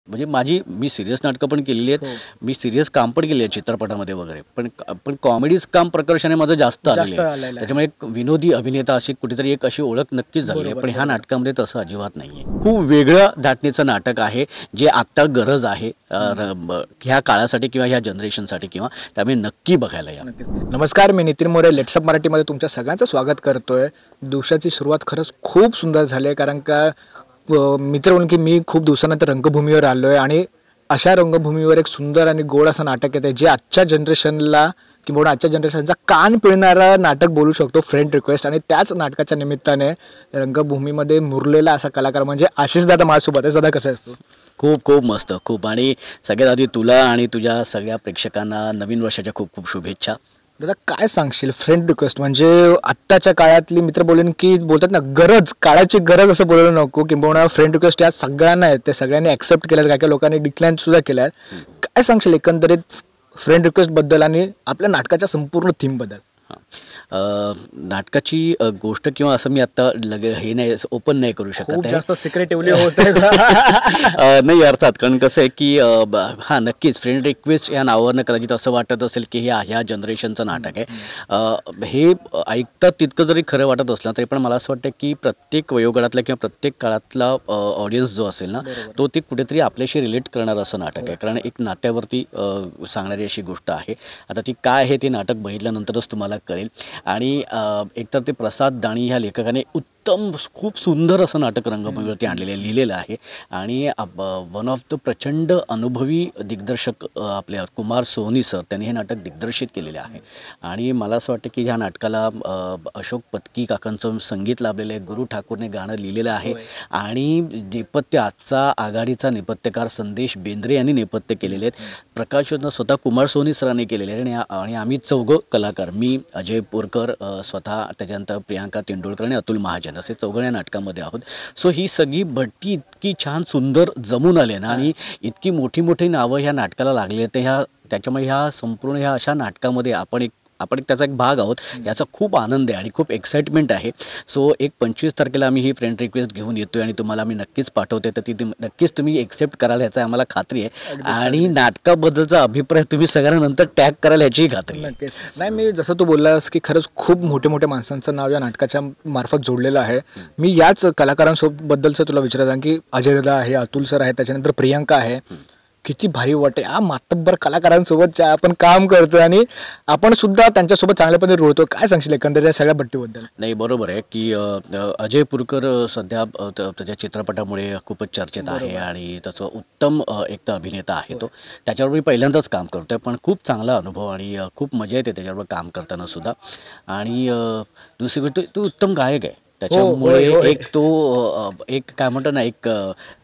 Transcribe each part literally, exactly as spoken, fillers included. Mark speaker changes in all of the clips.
Speaker 1: म्हणजे माझी मी सीरियस नाटकं पण केलेली आहेत.
Speaker 2: हो.
Speaker 1: मी सीरियस काम पण केले आहे चित्रपटामध्ये वगैरे. पण पण कॉमेडीज काम प्रकर्षाने माझं जास्त आलेलं
Speaker 2: जास्त
Speaker 1: आहे.
Speaker 2: आलेलं आहे.
Speaker 1: त्याच्यामुळे एक विनोदी अभिनेता अशी कुठेतरी एक अशी ओळख नक्कीच झाली आहे.
Speaker 2: बरोबर,
Speaker 1: पण ह्या
Speaker 2: बरोबर.
Speaker 1: नाटकामध्ये तसं अजिबात नाही आहे. खूप वेगळं धाटणीचं नाटक आहे, जे आत्ता गरज आहे अ, र ब ह्या काळासाठी किंवा ह्या जनरेशनसाठी किंवा त्यामुळे नक्की बघायला या.
Speaker 2: नमस्कार, मी नितीन मोरे लेट्सअप मराठीमध्ये तुमच्या सगळ्यांचं स्वागत करतोय. दिवसाची सुरुवात खरंच खूप सुंदर झाली आहे, कारण का अ, मित्र म्हणून की मी खूप दिवसानंतर रंगभूमीवर आलो आहे आणि अशा रंगभूमीवर एक सुंदर आणि गोड असं नाटक येतं जे आजच्या जनरेशनला किंवा आजच्या जनरेशनचा कान पिळणारं नाटक बोलू शकतो, फ्रेंड रिक्वेस्ट. आणि त्याच नाटकाच्या निमित्ताने रंगभूमीमध्ये मुरलेला असा कलाकार म्हणजे आशिष दादा माझ्यासोबत आहे. दादा कसं असतो?
Speaker 1: खूप खूप मस्त खूप. आणि सगळ्यात आधी तुला आणि तुझ्या सगळ्या प्रेक्षकांना नवीन वर्षाच्या खूप खूप शुभेच्छा.
Speaker 2: दादा काय सांगशील फ्रेंड रिक्वेस्ट म्हणजे आत्ताच्या काळातली मित्र बोलेन की बोलतात ना गरज, काळाची गरज असं बोलायला नको, किंवा फ्रेंड रिक्वेस्ट या सगळ्यांना आहेत, ते सगळ्यांनी ॲक्सेप्ट केल्यात, काय काय लोकांनी डिक्लाइन सुद्धा केल्या आहेत. काय सांगशील एकंदरीत फ्रेंड रिक्वेस्ट बद्दल आणि आपल्या नाटकाच्या संपूर्ण थीम बद्दल?
Speaker 1: अ, नाटकाची अ, गोष्ट किंवा असं मी आत्ता लगे हे नाही ओपन नाही करू शकत
Speaker 2: खूप
Speaker 1: आहे.
Speaker 2: जास्त सिक्रेटिव्हली होतंय.
Speaker 1: अ, नाही अर्थात, कारण कसं आहे की अ, ब- हां नक्कीच फ्रेंड रिक्वेस्ट या नावावरनं कदाचित असं वाटत असेल की हे ह्या जनरेशनचं नाटक आहे. अ, हे ऐकतात तितकं जरी खरं वाटत असलं तरी पण मला असं वाटतं की प्रत्येक वयोगटातला किंवा प्रत्येक काळातला ऑडियन्स जो असेल ना तो ते कुठेतरी आपल्याशी रिलेट करणारं असं नाटक आहे. कारण एक नात्यावरती अ, सांगणारी अशी गोष्ट आहे. आता ती काय आहे ते नाटक बघितल्यानंतरच तुम्हाला कळेल. आणि अ, एकतर ते प्रसाद दाणी ह्या लेखकाने उत्तम खूप सुंदर असं नाटक रंगभूमीवरती आणलेलं आहे, लिहिलेलं आहे. आणि वन ऑफ द प्रचंड अनुभवी दिग्दर्शक अ, आपले कुमार सोहनी सर त्यांनी हे नाटक दिग्दर्शित केलेले आहे. आणि मला असं वाटतं की ह्या नाटकाला अ, अशोक पत्की काकांचं संगीत लाभलेलं आहे, गुरु ठाकूरने गाणं लिहिलेलं आहे. आणि नेपथ्य आजचा आघाडीचा नेपथ्यकार संदेश बेंद्रे यांनी नेपथ्य केलेले आहेत. प्रकाशन स्वतः कुमार सोहनी सरांनी केलेले आहे. आणि आणि आम्ही चौघं कलाकार, मी अजय पोरकर, अ, स्वतः त्याच्यानंतर प्रियांका तेंडुलकर आणि अतुल महाजन असे चौघं या नाटकामध्ये आहोत. सो ही सगळी भट्टी इतकी छान सुंदर जमून आली ना आणि इतकी मोठी मोठी नावं ह्या नाटकाला लागली आहेत. ह्या त्याच्यामुळे ह्या संपूर्ण ह्या अशा नाटकामध्ये आपण एक आपण एक त्याचा एक भाग आहोत, याचा खूप आनंद आहे आणि खूप एक्साइटमेंट आहे. सो एक पंचवीस तारखेला आम्ही ही फ्रेंड रिक्वेस्ट घेऊन येतो आहे आणि तुम्हाला मी नक्कीच पाठवते, तर ती तुम- नक्कीच तुम्ही एक्सेप्ट कराल याचा आम्हाला खात्री आहे. आणि नाटकाबद्दलचा अभिप्राय तुम्ही सगळ्यांना नंतर टॅग कराल याचीही खात्री आहे.
Speaker 2: नक्कीच. नाही, मी जसं तू बोललास की खरंच खूप मोठे मोठे माणसांचं नाव या नाटकाच्या मार्फत जोडलेलं आहे. मी याच कलाकारांसोबत बद्दलचं तुला विचारत आहे की अजय दादा आहे, अतुल सर आहे, त्याच्यानंतर प्रियांका आहे. किती भारी वाटते या मातब्बर कलाकारांसोबत ज्या आपण काम करतोय आणि आपण सुद्धा त्यांच्यासोबत चांगल्या पद्धतीने रुळतो. काय सांगशील एकंदरीत या सगळ्या भट्टीबद्दल?
Speaker 1: नाही बरोबर आहे की अ, अ, अजय पुरकर अ, सध्या अ, त- त्याच्या चित्रपटामुळे खूपच चर्चेत आहे आणि त्याचं उत्तम अ, एक तर अभिनेता आहे तो. त्याच्यावर मी पहिल्यांदाच काम करतोय, पण खूप चांगला अनुभव आणि अ, खूप मजा येते त्याच्यावर काम करताना सुद्धा. आणि अ, दुसरी गोष्ट तो उत्तम गायक आहे. त्याच्यामुळे
Speaker 2: होय, होय.
Speaker 1: एक तो अ, एक काय म्हणतो ना एक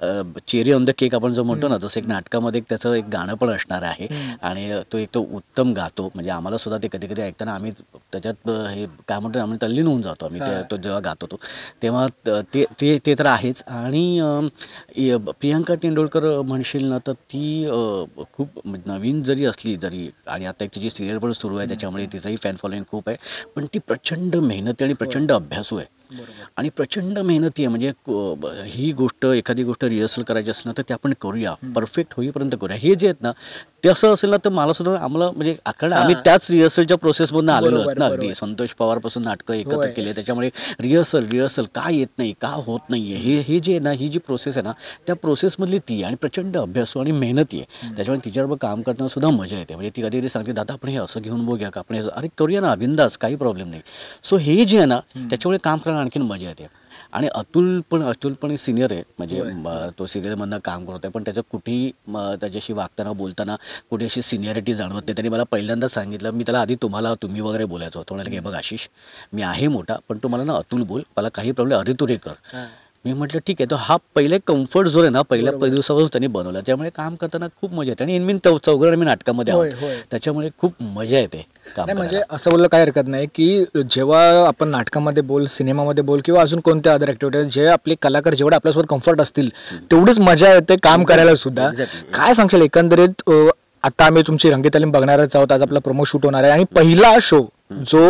Speaker 1: चेरी ऑन द केक आपण जो म्हणतो ना, तसं एक नाटकामध्ये एक त्याचं एक गाणं पण असणार आहे. आणि अ, तो एक तो उत्तम गातो. म्हणजे आम्हाला सुद्धा ते कधी कधी ऐकताना आम्ही त्याच्यात अ, हे काय म्हणतो ना, आम्ही तल्लीन होऊन जातो आम्ही ते तो जेव्हा गातो तो. तेव्हा त- ते ते ते तर आहेच. आणि अ, य- प्रियांका तेंडुलकर म्हणशील ना तर ती अ, खूप नवीन जरी असली जरी, आणि आता एक तिची सिरियल पण सुरू आहे त्याच्यामुळे तिचंही फॅन फॉलोइंग खूप आहे. पण ती प्रचंड मेहनती आणि प्रचंड अभ्यासू आहे आणि प्रचंड मेहनती आहे. म्हणजे क- ब- ही गोष्ट एखादी गोष्ट रिहर्सल करायची असेल ना तर ते आपण करूया, परफेक्ट होईपर्यंत करूया. हे जे आहेत ना ते असं असेल ना तर मला सुद्धा आम्हाला म्हणजे कारण आम्ही त्याच रिहर्सलच्या प्रोसेसमधून आलेलो आहोत
Speaker 2: बरोबर,
Speaker 1: ना.
Speaker 2: बरोबर.
Speaker 1: अगदी संतोष पवारपासून नाटकं एकत्र
Speaker 2: होय.
Speaker 1: केली, त्याच्यामुळे रिहर्सल रिहर्सल का येत नाही, का होत नाही आहे, हे हे जे आहे ना, ही जी प्रोसेस आहे ना त्या प्रोसेसमधली ती आणि प्रचंड अभ्यासू आणि मेहनती आहे. त्याच्यामुळे तिच्याबरोबर काम करताना सुद्धा मजा येते. म्हणजे ती कधी कधी सांगते, दादा आपण हे असं घेऊन बघूया का, आपण हे असं-" अरे करूया ना, बिंदास, काही प्रॉब्लेम नाही. सो हे जे आहे ना त्याच्यामुळे काम करायला आणखीन मजा येते. आणि अतुल पण अतुल पण सिनियर आहे. म्हणजे म, तो सिरियलमधनं काम करत आहे, पण त्याचं कुठेही म, त्याच्याशी वागताना बोलताना कुठे अशी सिनियरिटी जाणवत नाही. त्यांनी मला पहिल्यांदा सांगितलं, मी त्याला आधी तुम्हाला तुम्ही वगैरे बोलायचो, तो म्हणाला की, "हे बघ आशिष, मी आहे मोठा पण तू मला ना अतुल बोल, मला काही प्रॉब्लेम अरे तू रे कर." मी म्हटलं ठीक आहे. तो हा पहिले कम्फर्ट झोन आहे ना पहिल्या पहिल्या दिवसापासून त्यांनी बनवला, त्यामुळे काम करताना खूप मजा येते. आणि इनमिन चौघं आम्ही नाटकामध्ये
Speaker 2: होय,
Speaker 1: आहोत,
Speaker 2: होय.
Speaker 1: त्याच्यामुळे खूप मजा येते काम
Speaker 2: नाही म्हणजे
Speaker 1: करायला.
Speaker 2: असं बोललं काही हरकत नाही की जेव्हा आपण नाटकामध्ये बोल, सिनेमामध्ये बोल किंवा अजून कोणत्या अदर ॲक्टिव्हिटी, जे आपले कलाकार जेवढे आपल्यासोबत कम्फर्ट असतील तेवढीच मजा येते काम करायला सुद्धा.
Speaker 1: Exactly.
Speaker 2: काय सांगशील एकंदरीत? अ, आता आम्ही तुमची रंगीत तालीम बघणारच आहोत. आज आपला प्रोमो शूट होणार आहे आणि पहिला शो जो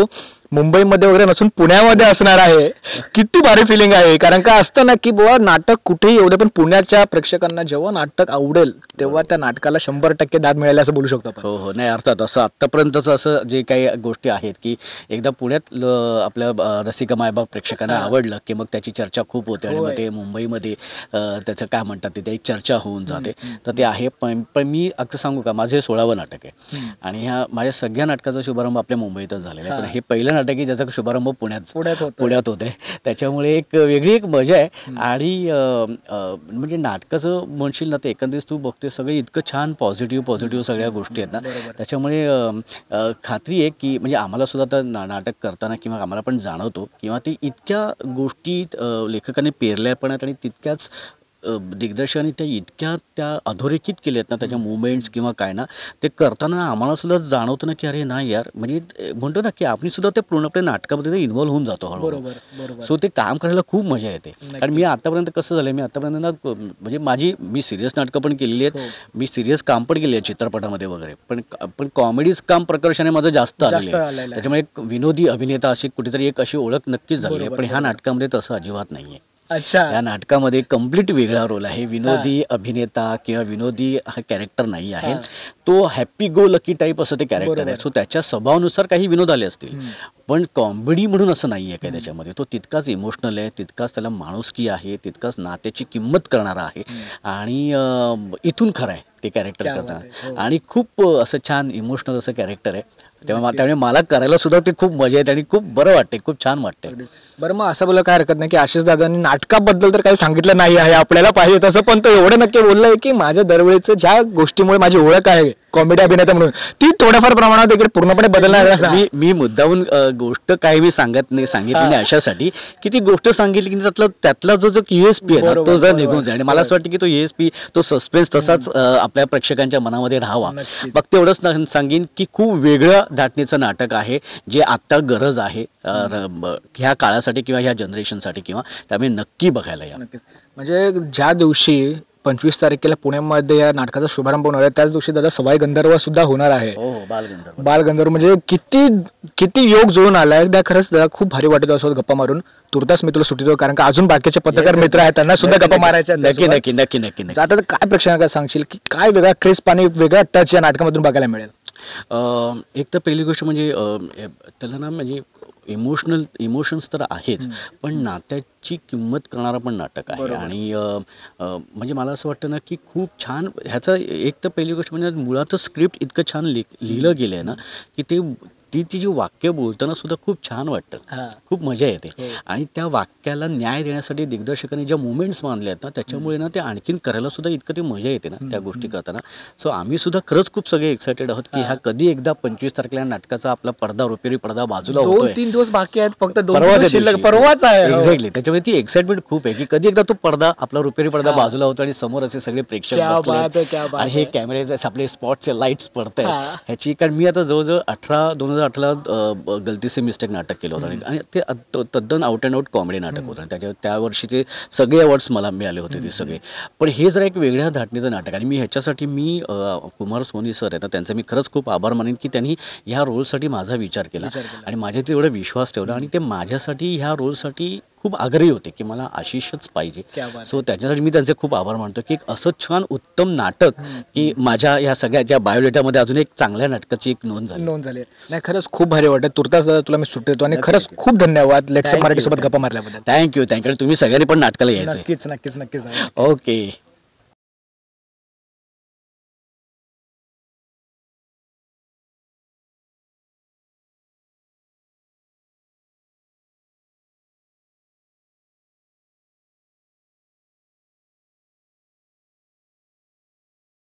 Speaker 2: मुंबईमध्ये वगैरे नसून पुण्यामध्ये असणार आहे. किती भारी फिलिंग आहे, कारण का असतं ना की बुवा नाटक कुठेही येऊ दे पण पुण्याच्या प्रेक्षकांना जेव्हा नाटक आवडेल तेव्हा त्या नाटकाला शंभर टक्के दाद मिळाली असं बोलू शकतो आपण.
Speaker 1: हो हो नाही अर्थात असं आत्तापर्यंतचं असं जे काही गोष्टी आहेत की एकदा पुण्यात ल- आपल्या अ, रसिका मायबाप प्रेक्षकांना आवडलं की मग त्याची चर्चा खूप होते आणि मग ते मुंबईमध्ये अ, त्याचं काय म्हणतात ते एक चर्चा होऊन जाते. तर ते आहे. पण पण मी आता सांगू का, माझं हे सोळावं नाटक आहे आणि ह्या माझ्या सगळ्या नाटकाचा शुभारंभ आपल्या मुंबईतच झालेला आहे. पण हे पहिलं नाटक आहे ज्याचा शुभारंभ पुण्यात
Speaker 2: पुण्यात होतोय.
Speaker 1: पुण्यात होते. त्याच्यामुळे एक वेगळी एक मजा आहे. आणि अ, अ, म्हणजे नाटकाचं म्हणशील ना, ते एकंदरीत तू बघते सगळे इतकं छान पॉझिटिव्ह पॉझिटिव्ह सगळ्या गोष्टी आहेत ना. त्याच्यामुळे अ, अ, खात्री आहे की म्हणजे आम्हाला सुद्धा आता ना नाटक करताना किंवा आम्हाला पण जाणवतो किंवा ते इतक्या गोष्टी अ, लेखकाने पेरल्या पण आहेत आणि तितक्याच अ, दिग्दर्शकाने त्या इतक्या त्या अधोरेखित केल्यात ना, त्याच्या मुवमेंट्स किंवा काय ना, ते करताना आम्हाला सुद्धा जाणवतं ना की अरे नाही यार, म्हणजे अ, म्हणतो ना की आपण सुद्धा ते पूर्णपणे नाटकामध्ये इन्व्हॉल्व होऊन जातो हळूहळू.
Speaker 2: बरोबर बरोबर.
Speaker 1: सो ते काम करायला खूप मजा येते. कारण मी आतापर्यंत कसं झालं, मी आतापर्यंत ना क- म्हणजे माझी मी सिरियस नाटकं पण केलेली आहेत, मी सिरियस काम पण केले आहे चित्रपटामध्ये वगैरे, पण पण कॉमेडीज काम प्रकर्षाने माझं जास्त आलेलं
Speaker 2: जास्त
Speaker 1: आहे.
Speaker 2: आलेलं आहे.
Speaker 1: त्याच्यामुळे एक विनोदी अभिनेता अशी कुठेतरी एक अशी ओळख नक्कीच झाली आहे. पण ह्या नाटकामध्ये तसं अजिबात नाही आहे.
Speaker 2: अच्छा.
Speaker 1: या नाटकामध्ये कम्प्लीट वेगळा रोल आहे. विनोदी अभिनेता किंवा विनोदी हा कॅरेक्टर नाही आहे. तो हॅपी गो लकी टाईप असं ते कॅरेक्टर आहे. सो त्याच्या स्वभावानुसार काही विनोद आले असतील, पण कॉमेडी म्हणून असं नाही आहे काय त्याच्यामध्ये. तो तितकाच इमोशनल आहे, तितकाच त्याला माणुसकी आहे, तितकाच नात्याची किंमत करणारा आहे. आणि अं, इथून खरं आहे ते कॅरेक्टर करताना. आणि खूप अं, असं छान इमोशनल असं कॅरेक्टर आहे. तेव्हा त्यामुळे मला करायला सुद्धा ते खूप मजा येते आणि खूप बरं वाटते, खूप छान वाटते.
Speaker 2: बरं, मग असं बोला काय हरकत नाही की आशिष दादांनी नाटकाबद्दल तर काही सांगितलं नाही आहे आपल्याला पाहिजे तसं, पण तो एवढं नक्की बोललाय की माझ्या दरवेळीचं ज्या गोष्टीमुळे माझी ओळख आहे कॉमेडी अभिनेता म्हणून, ती थोड्याफार प्रमाणात इकडे पूर्णपणे बदलणार आहे असं.
Speaker 1: मी मी मुद्दाहून अ, गोष्ट काही मी सांगत नाही सांगितली नाही अशासाठी की ती गोष्ट सांगितली की त्यातला त्यातला जो जो युएसपी आहे ना,
Speaker 2: बरोबर,
Speaker 1: तो जर
Speaker 2: बरोबर.
Speaker 1: निघून जाईल. आणि मला असं वाटतं की तो युएसपी, तो सस्पेन्स तसाच अ, आपल्या प्रेक्षकांच्या मनामध्ये राहावा.
Speaker 2: नक्कीच.
Speaker 1: फक्त एवढंच ना- सांगेन की खूप वेगळं धाटणीचं नाटक आहे, जे आत्ता गरज आहे अ, र- ब- ह्या काळासाठी किंवा ह्या जनरेशनसाठी, किंवा त्यामुळे नक्की बघायला या.
Speaker 2: नक्कीच. म्हणजे ज्या दिवशी पंचवीस तारखेला पुण्यामध्ये या नाटकाचा शुभारंभ होणार आहे त्याच दिवशी दादा सवाई गंधर्व सुद्धा होणार आहे.
Speaker 1: हो हो बालगंधर्व.
Speaker 2: बालगंधर्व म्हणजे किती किती योग जुळून आलाय त्या. खरंच दादा खूप भारी वाटत असो गप्पा मारून. तुर्तास मी तुला सुट्टी देतो कारण का अजून बाकीचे पत्रकार मित्र आहेत, त्यांना सुद्धा गप्पा मारायच्या आहेत
Speaker 1: नक्की
Speaker 2: त्यासोबत.
Speaker 1: नक्की नक्की नक्की नक्की.
Speaker 2: आता तर काय प्रेक्षकांना सांगशील की काय वेगळा क्रिस्प आणि वेगळा टच या नाटकामधून बघायला मिळेल?
Speaker 1: अ, एक तर पहिली गोष्ट म्हणजे अ, ए- त्याला ना म्हणजे इमोशनल इमोशन्स तर आहेच, पण नात्याची किंमत करणारा पण नाटक आहे. आणि अ, अ, म्हणजे मला असं वाटतं ना की खूप छान ह्याचं एक तर पहिली गोष्ट म्हणजे मुळातच स्क्रिप्ट इतकं छान लिह लिहिलं गेलं आहे ना की ते ती ती जी वाक्य बोलताना सुद्धा खूप छान वाटतं, खूप मजा येते. आणि त्या वाक्याला न्याय देण्यासाठी दिग्दर्शकांनी ज्या मुवमेंट्स मानल्या आहेत ना, त्याच्यामुळे ना ते आणखीन करायला सुद्धा इतकं ते मजा येते ना त्या गोष्टी करताना. सो आम्ही सुद्धा खरंच खूप सगळे एक्सायटेड आहोत की ह्या कधी एकदा पंचवीस तारखेला नाटकाचा आपला पडदा, रुपेरी पडदा बाजूला
Speaker 2: दोन
Speaker 1: होतोय.
Speaker 2: तीन दिवस बाकी आहेत फक्त. दोन
Speaker 1: परवा
Speaker 2: दिवस
Speaker 1: त्या
Speaker 2: शिल्लक
Speaker 1: दिवशी.
Speaker 2: परवाच आहे. हो.
Speaker 1: एक्झॅक्टली. त्याच्यामुळे ती एक्साइटमेंट खूप आहे की कधी एकदा तो पडदा, आपला रुपेरी पडदा बाजूला होतो आणि समोर असे सगळे प्रेक्षक
Speaker 2: क्या बात आहे,
Speaker 1: बसले
Speaker 2: क्या बात
Speaker 1: आणि हे
Speaker 2: आहे.
Speaker 1: कॅमेरे आपले स्पॉटचे लाईट्स पडत
Speaker 2: हा.
Speaker 1: आहेत ह्याची. कारण मी आता जवळजवळ अठरा दोन हजार अठरा गलती से मिस्टेक नाटक केलं होतं आणि- आणि ते अत- तद्दन आउट अँड आउट कॉमेडी नाटक होतं. आणि त्याच्या त्या वर्षीचे सगळे अवॉर्ड्स मला मिळाले होते ते सगळे. पण हे जरा एक वेगळ्या धाटणीचं नाटक आणि मी ह्याच्यासाठी मी अ, कुमार सोनी सर आहेत ना, त्यांचे मी खरंच खूप आभार मानेन की त्यांनी ह्या रोलसाठी माझा विचार केला आणि माझ्यात एवढा विश्वास ठेवला. आणि ते माझ्यासाठी ह्या रोलसाठी खूप आग्रही होते की मला आशिषच पाहिजे.
Speaker 2: क्या बात
Speaker 1: सो त्याच्यासाठी मी त्यांचे खूप आभार मानतो की एक असं छान उत्तम नाटक की माझ्या ह्या सगळ्या ज्या बायोडेटामध्ये अजून एक चांगल्या नाटकाची एक नोंद झाली.
Speaker 2: नोंद झाली. नाही खरंच खूप भारी वाटत. तुर्तास दादा तुला मी सुट्टी देतो आणि खरंच खूप धन्यवाद लेट्सअप
Speaker 1: Thank you,
Speaker 2: मराठी सोबत
Speaker 1: thank
Speaker 2: गप्पा मारल्याबद्दल.
Speaker 1: Thank you thank you. तुम्ही सगळ्यांनी पण नाटकाला यायचं.
Speaker 2: नक्कीच नक्कीच नक्कीच.
Speaker 1: ओके.